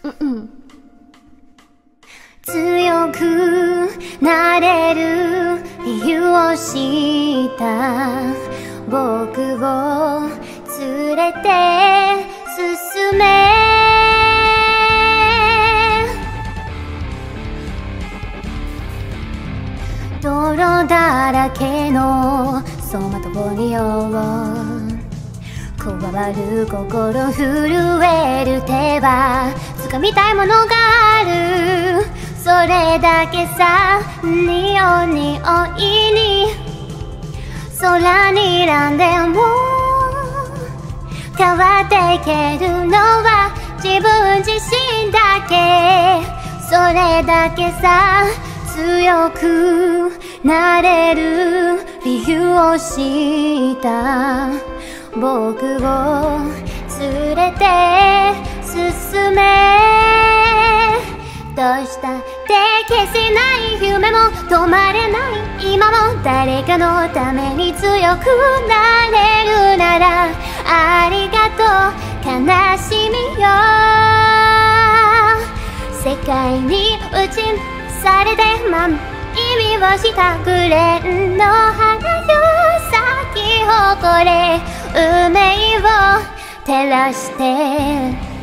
強くなれる理由を知った僕を連れて進め、泥だらけの走馬灯によこわばる心震える手は掴みたいものがある、それだけさ。におにおいに空にらんでも変わっていけるのは自分自身だけ、それだけさ。強くなれる理由を知った僕を連れて進め、どうしたって消せない夢も止まれない今も、誰かのために強くなれるならありがとう悲しみよ、世界に打ちされて意味をしたグレンの花よ、咲き誇れ運命を照らして